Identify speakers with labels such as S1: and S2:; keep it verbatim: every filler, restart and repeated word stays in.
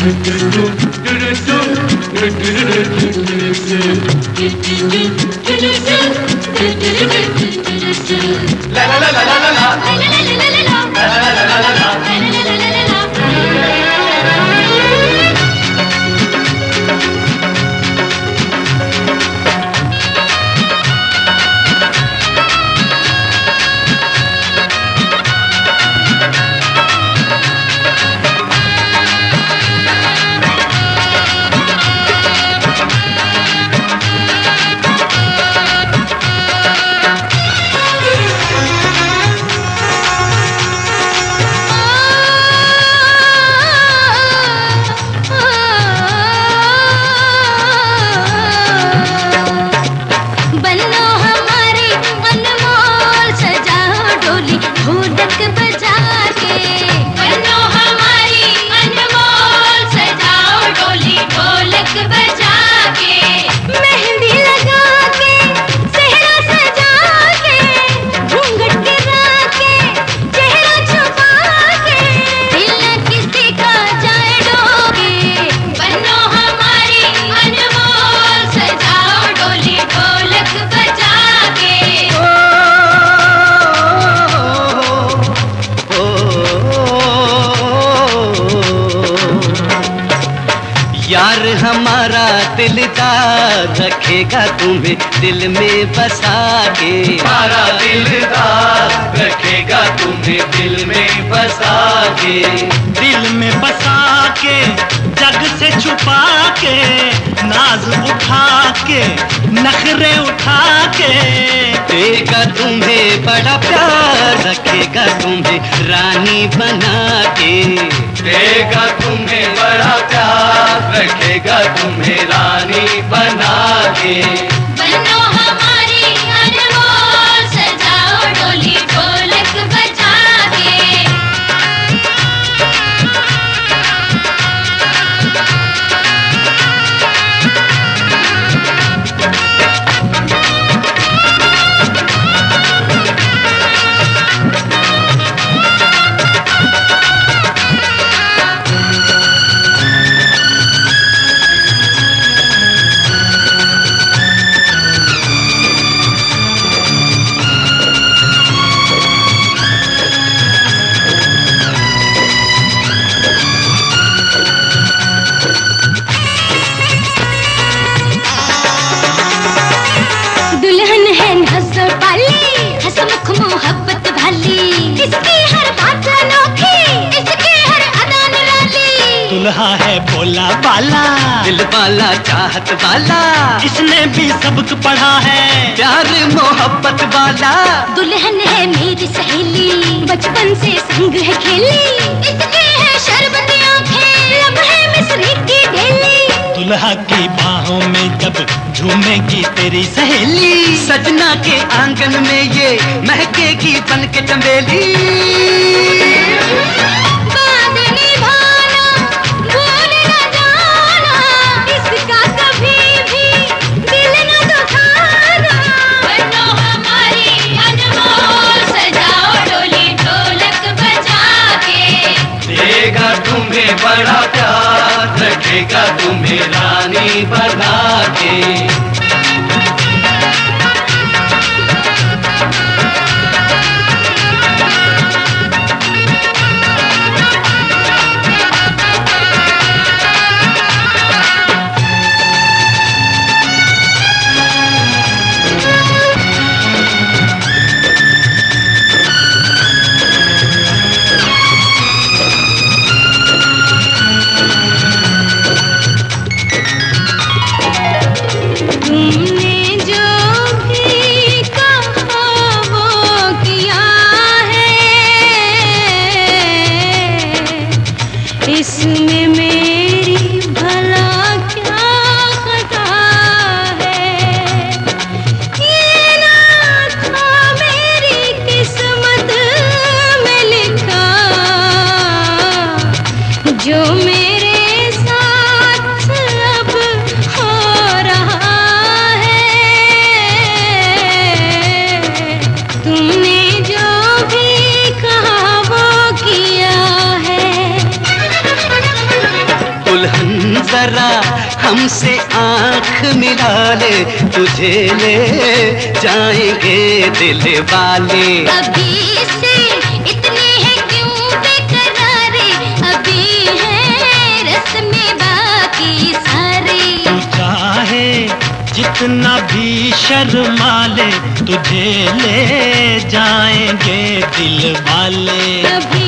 S1: La la la la la la la la la la la la la la la यार हमारा दिलदार रखेगा तुम्हें दिल में बसा के, हमारा दिलदार रखेगा तुम्हें दिल में बसा के,
S2: दिल में बसा के जग से छुपा के, नाज उठा के नखरे उठा के,
S1: देगा तुम्हें बड़ा प्यार रखेगा तुम्हें रानी बना के, देगा तुम्हें बड़ा प्यार रखेगा तुम्हें रानी बना के।
S3: बनो हमारी अनमोल सजाओ डोली ढोलक बजा के, मोहब्बत भाली, इसकी हर बात अनोखी, इसकी हर अदा निराली।
S2: दुल्हा है भोला बाला,
S1: दिल वाला चाहत वाला,
S2: इसने भी सबक पढ़ा है
S1: प्यार मोहब्बत वाला।
S3: दुल्हन है मेरी सहेली, बचपन से संग है खेली, इसकी है शरबती आँखें, लब है मिस्री की डेली।
S2: दुल्हा की बाहों में जब झूमेगी तेरी सहेली,
S1: सजना के आंगन में ये महकेगी बन के चमेली।
S3: बात निभाना भूल न जाना, इसका कभी भी दिल न दुखाना। बनो हमारी अनमोल सजाओ डोली ढोलक बजा के,
S1: देगा तुम्हें बड़ा प्यार रखेगा तुम्हें रानी बना के।
S4: जरा हमसे आंख मिला ले, तुझे ले जाएंगे दिल वाले।
S3: अभी से इतने हैं क्यों बेकरारे, अभी है रस्में बाकी सारे।
S2: तू चाहे जितना भी शर्मा ले, तुझे ले जाएंगे दिल वाले।
S3: अभी